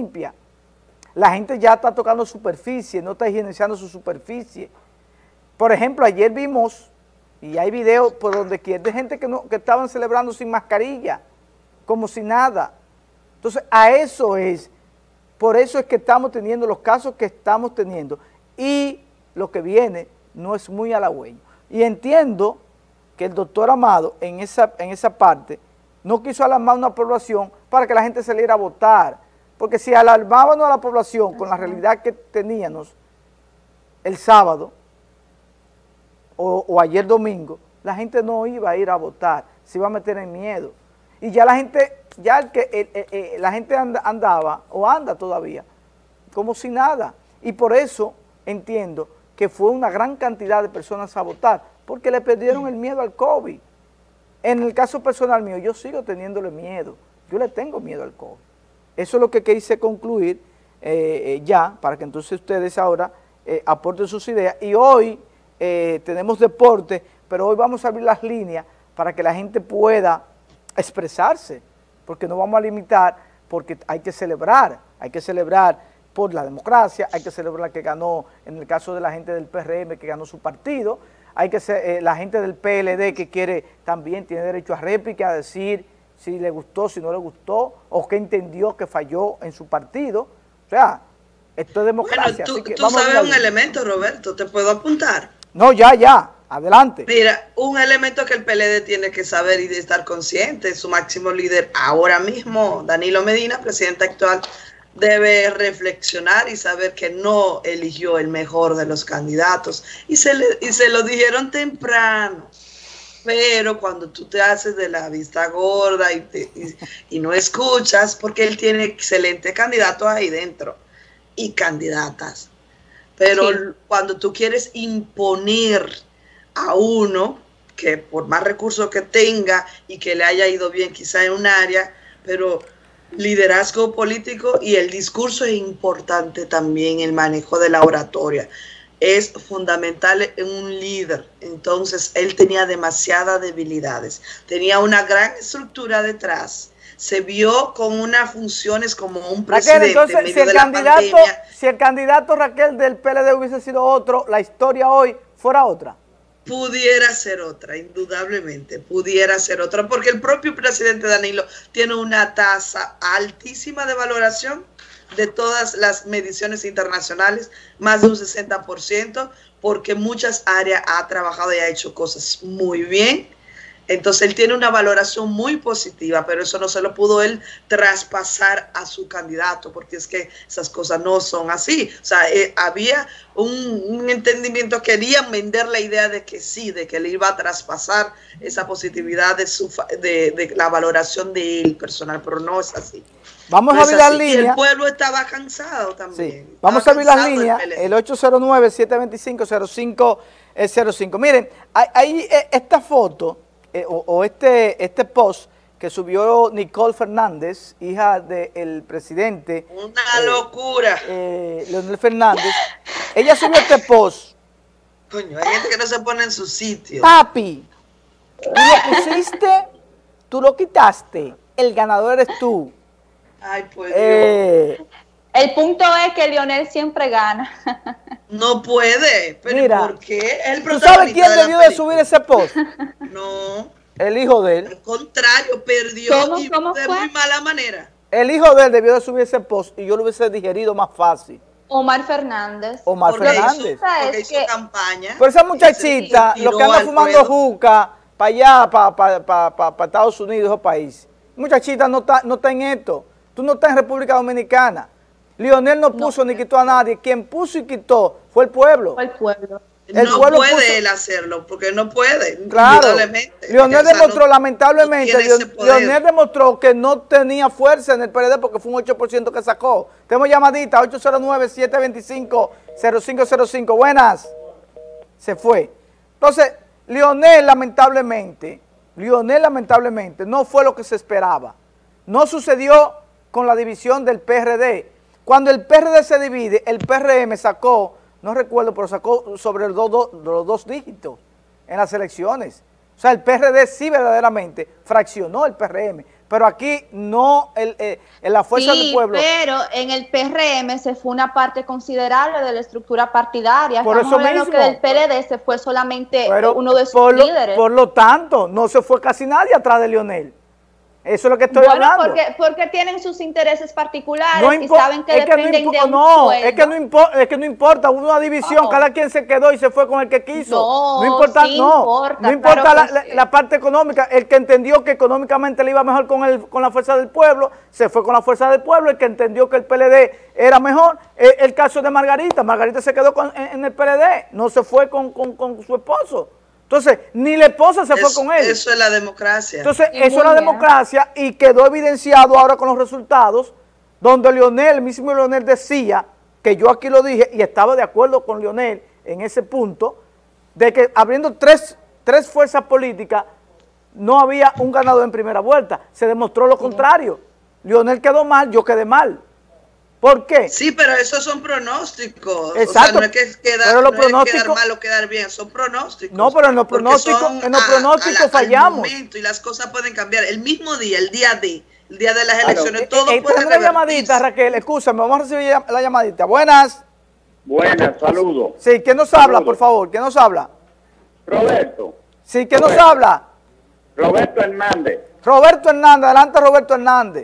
limpia. La gente ya está tocando superficie, no está higienizando su superficie. Por ejemplo, ayer vimos, y hay videos por donde quiera, de gente que estaban celebrando sin mascarilla, como si nada. Entonces, por eso es que estamos teniendo los casos que estamos teniendo. Y lo que viene no es muy halagüeño. Y entiendo que el doctor Amado, en esa parte, no quiso alarmar a una población para que la gente saliera a votar. Porque si alarmábamos a la población con la realidad que teníamos el sábado o ayer domingo, la gente no iba a ir a votar, se iba a meter en miedo. Y ya la gente, la gente andaba o anda todavía como si nada. Y por eso entiendo que fue una gran cantidad de personas a votar, porque le perdieron el miedo al COVID. En el caso personal mío, yo sigo teniéndole miedo, yo le tengo miedo al COVID. Eso es lo que quise concluir ya, para que entonces ustedes ahora aporten sus ideas. Y hoy tenemos deporte, pero hoy vamos a abrir las líneas para que la gente pueda expresarse, porque no vamos a limitar, porque hay que celebrar por la democracia, hay que celebrar que ganó, en el caso de la gente del PRM, que ganó su partido, hay que ser, la gente del PLD que quiere también tiene derecho a réplica, a decir si le gustó, si no le gustó, o que entendió que falló en su partido. O sea, esto es democracia. Bueno, tú sabes un elemento, Roberto, ¿te puedo apuntar? No, ya, adelante. Mira, un elemento que el PLD tiene que saber y de estar consciente, su máximo líder ahora mismo, Danilo Medina, presidente actual, debe reflexionar y saber que no eligió el mejor de los candidatos. Y se lo dijeron temprano. Pero cuando tú te haces de la vista gorda y no escuchas, porque él tiene excelentes candidatos ahí dentro y candidatas. Pero sí, cuando tú quieres imponer a uno que por más recursos que tenga y que le haya ido bien quizá en un área, pero liderazgo político y el discurso es importante también, el manejo de la oratoria. Es fundamental en un líder. Entonces, él tenía demasiadas debilidades. Tenía una gran estructura detrás. Se vio con unas funciones como un presidente. Raquel, entonces, si el candidato Raquel del PLD hubiese sido otro, la historia hoy fuera otra. Pudiera ser otra, indudablemente, pudiera ser otra, porque el propio presidente Danilo tiene una tasa altísima de valoración de todas las mediciones internacionales, más de un 60%, porque muchas áreas ha trabajado y ha hecho cosas muy bien. Entonces él tiene una valoración muy positiva, pero eso no se lo pudo él traspasar a su candidato, porque es que esas cosas no son así. O sea, había un entendimiento, querían vender la idea de que sí, de que le iba a traspasar esa positividad de la valoración de él personal, pero no es así. Vamos a abrir las líneas. Y el pueblo estaba cansado también. Sí. Vamos a abrir las líneas, el 809-725-0505. Miren, hay esta foto, este post que subió Nicole Fernández, hija del presidente. Una locura. Leonel Fernández. Ella subió este post. Coño, hay gente que no se pone en su sitio. Papi, tú lo pusiste, tú lo quitaste, el ganador eres tú. Ay, pues Dios. El punto es que Leonel siempre gana. No puede, pero mira, ¿por qué? El ¿tú sabes quién debió de subir ese post? No. El hijo de él. Al contrario, perdió ¿Cómo de fue? muy mala manera. El hijo de él debió de subir ese post y yo lo hubiese digerido más fácil. Omar Fernández. Omar Fernández. Porque hizo campaña. Pero esa muchachita, lo que anda fumando juca para allá, para Estados Unidos, esos países. Muchachita no está en esto. Tú no estás en República Dominicana. Leonel no puso ni quitó a nadie. Quien puso y quitó fue el pueblo. Fue el pueblo. No puede él hacerlo, porque no puede. Claro. Leonel demostró, lamentablemente, Leonel demostró que no tenía fuerza en el PLD porque fue un 8% que sacó. Tenemos llamadita, 809-725-0505. Buenas. Se fue. Entonces, Leonel lamentablemente no fue lo que se esperaba. No sucedió con la división del PRD. Cuando el PRD se divide, el PRM sacó, no recuerdo, pero sacó sobre los dos dígitos en las elecciones. O sea, el PRD sí verdaderamente fraccionó el PRM, pero aquí no, en la fuerza del pueblo. Pero en el PRM se fue una parte considerable de la estructura partidaria. Por eso mismo. Que del PLD se fue solamente uno de sus líderes. Por lo tanto, no se fue casi nadie atrás de Leonel. Eso es lo que estoy hablando. Porque tienen sus intereses particulares no y saben que dependen de un sueldo. Es que no importa, hubo una división, cada quien se quedó y se fue con el que quiso. No importa la parte económica. El que entendió que económicamente le iba mejor con la fuerza del pueblo, se fue con la fuerza del pueblo. El que entendió que el PLD era mejor, el caso de Margarita. Margarita se quedó en el PLD, no se fue con su esposo. Entonces, ni la esposa se fue con él. Eso es la democracia. Entonces, eso es la democracia y quedó evidenciado ahora con los resultados, donde Leonel, el mismo Leonel decía, que yo aquí lo dije y estaba de acuerdo con Leonel en ese punto, de que abriendo tres fuerzas políticas, no había un ganador en primera vuelta. Se demostró lo contrario. Leonel quedó mal, yo quedé mal. ¿Por qué? Sí, pero esos son pronósticos. Exacto. O sea, no es que quedar mal o quedar bien, son pronósticos. No, pero en los pronósticos fallamos. Y las cosas pueden cambiar. El mismo día, el día de las elecciones, todo puede revertirse. Una llamadita, Raquel, escúchame, vamos a recibir la llamadita. Buenas. Buenas, saludos. Sí, ¿quién nos habla, por favor? ¿Quién nos habla? Roberto. Sí, ¿quién nos habla? Roberto Hernández. Roberto Hernández, adelante Roberto Hernández.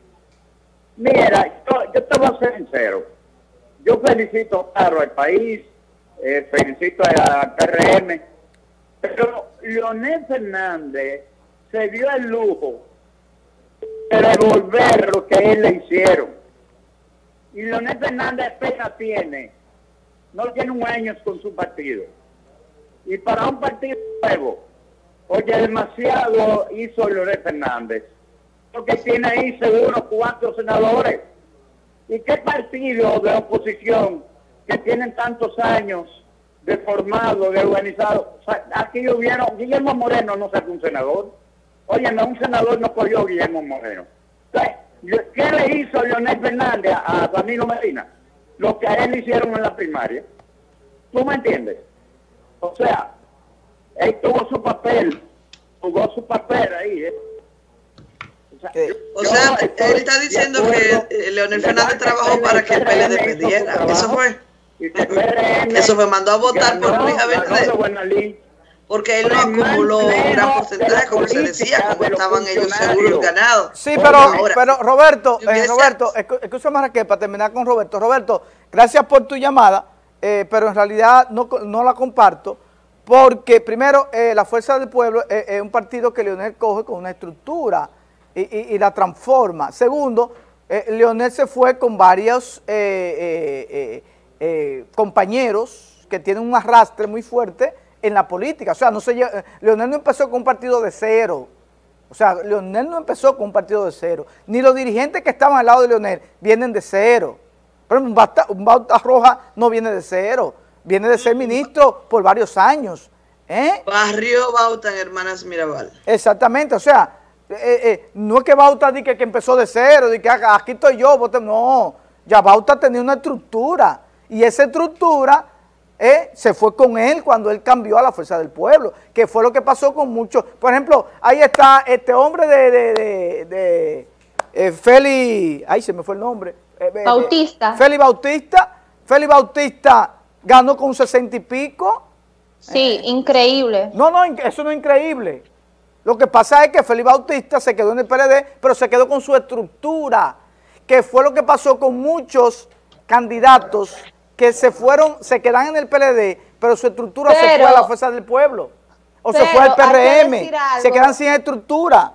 Mira, yo te voy a ser sincero. Yo felicito, claro, al país, felicito al PRM, pero Leonel Fernández se dio el lujo de devolver lo que él le hicieron. Y Leonel Fernández apenas no tiene un año con su partido. Y para un partido nuevo, oye, demasiado hizo Leonel Fernández. Porque tiene ahí seguro 4 senadores. ¿Y qué partido de oposición que tienen tantos años de formado, de organizado? O sea, aquí Guillermo Moreno no sacó un senador. Oye, no, un senador no cogió Guillermo Moreno. Entonces, ¿qué le hizo Leonel Fernández a Danilo Medina? Lo que a él le hicieron en la primaria. ¿Tú me entiendes? O sea, él tuvo su papel, jugó su papel ahí, O sea, él está diciendo que Leonel Fernández trabajó para que el PLD perdiera. Eso fue. Eso me mandó a votar por Luis Abinader. Porque él no acumuló un gran porcentaje, como se decía, como estaban ellos seguros ganados. Sí, pero Roberto, escúchame Raquel, para terminar con Roberto. Roberto, gracias por tu llamada, pero en realidad no la comparto, porque primero, la Fuerza del Pueblo es un partido que Leonel coge con una estructura, y la transforma. Segundo, Leonel se fue con varios compañeros que tienen un arrastre muy fuerte en la política. O sea, Leonel no empezó con un partido de cero. O sea, Leonel no empezó con un partido de cero. Ni los dirigentes que estaban al lado de Leonel vienen de cero. Por ejemplo, un Bauta Roja no viene de cero. Viene de ser ministro por varios años. Barrio Bauta en Hermanas Mirabal. Exactamente, o sea, no es que Bauta diga que empezó de cero, de que aquí estoy yo, no, ya Bauta tenía una estructura, y esa estructura se fue con él cuando él cambió a la Fuerza del Pueblo, que fue lo que pasó con muchos. Por ejemplo, ahí está este hombre de Félix, ay se me fue el nombre. Bautista. Félix Bautista ganó con 60 y pico. Sí, increíble. No, eso no es increíble. Lo que pasa es que Félix Bautista se quedó en el PLD, pero se quedó con su estructura, que fue lo que pasó con muchos candidatos que se quedan en el PLD, pero su estructura se fue a la Fuerza del Pueblo, o se fue al PRM, se quedan sin estructura.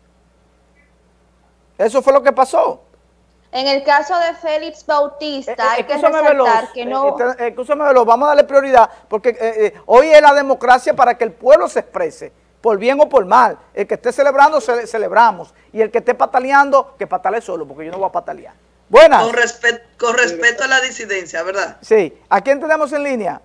Eso fue lo que pasó. En el caso de Félix Bautista, hay que resaltar que no... Escúchame, vamos a darle prioridad, porque hoy es la democracia para que el pueblo se exprese, por bien o por mal. El que esté celebrando, celebramos. Y el que esté pataleando, que patale solo, porque yo no voy a patalear. Buenas. Con respeto a la disidencia, ¿verdad? Sí. ¿A quién tenemos en línea?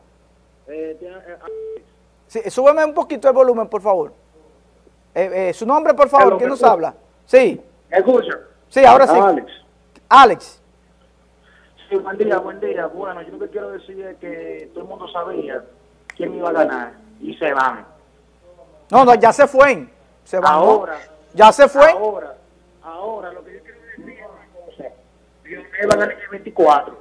Sí, súbeme un poquito el volumen, por favor. Su nombre, por favor. ¿Quién nos habla? Sí. ¿Me escucha? Sí, ahora sí. Alex. Sí, buen día. Bueno, yo lo que quiero decir es que todo el mundo sabía quién iba a ganar y se van. No, ya se fue. Se van. Ahora. Ya se fue. Ahora, Ahora, lo que yo quiero decir es una cosa. Lionel va a ganar el 24.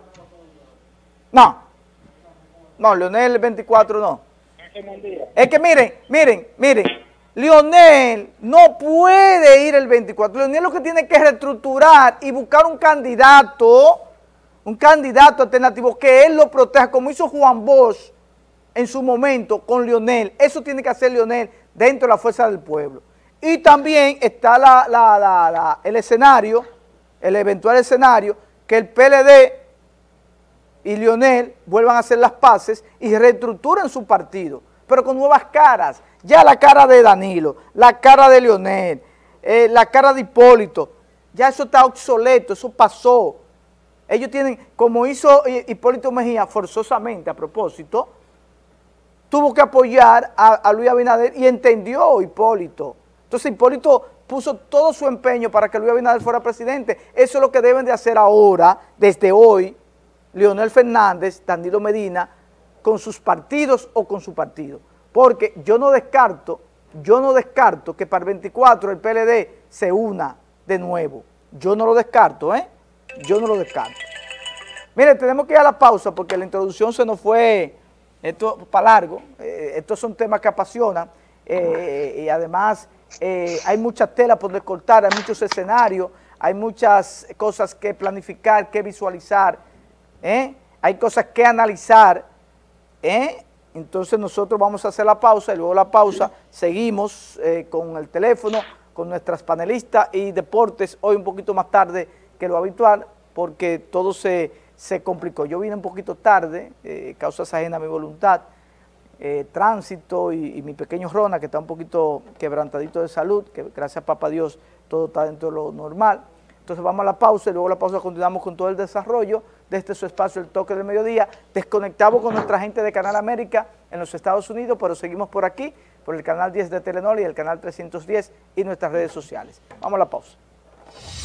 No, Lionel el 24 no. Ese mundial. Es que miren, Lionel no puede ir el 24. Lionel lo que tiene que reestructurar y buscar un candidato alternativo que él lo proteja, como hizo Juan Bosch en su momento con Lionel. Eso tiene que hacer Lionel dentro de la fuerza del pueblo. Y también está el escenario, el eventual escenario, que el PLD y Lionel vuelvan a hacer las paces y reestructuren su partido, pero con nuevas caras. Ya la cara de Danilo, la cara de Lionel, la cara de Hipólito, ya eso está obsoleto, eso pasó. Ellos tienen, como hizo Hipólito Mejía forzosamente a propósito, tuvo que apoyar a Luis Abinader y entendió Hipólito. Entonces Hipólito puso todo su empeño para que Luis Abinader fuera presidente. Eso es lo que deben de hacer ahora, desde hoy, Leonel Fernández, Danilo Medina, con sus partidos o con su partido. Porque yo no descarto que para el 24 el PLD se una de nuevo. Yo no lo descarto, Yo no lo descarto. Mire, tenemos que ir a la pausa porque la introducción se nos fue, esto para largo, estos son temas que apasionan y además hay mucha tela por descortar, hay muchos escenarios, hay muchas cosas que planificar, que visualizar, hay cosas que analizar, entonces nosotros vamos a hacer la pausa y luego la pausa seguimos con el teléfono, con nuestras panelistas y deportes, hoy un poquito más tarde que lo habitual, porque todo se complicó. Yo vine un poquito tarde, causas ajenas a mi voluntad, tránsito y mi pequeño Rona, que está un poquito quebrantadito de salud, que gracias a papá Dios todo está dentro de lo normal. Entonces vamos a la pausa y luego la pausa continuamos con todo el desarrollo de este su espacio, el Toque del Mediodía. Desconectamos con nuestra gente de Canal América en los Estados Unidos, pero seguimos por aquí, por el canal 10 de Telenor y el canal 310 y nuestras redes sociales. Vamos a la pausa.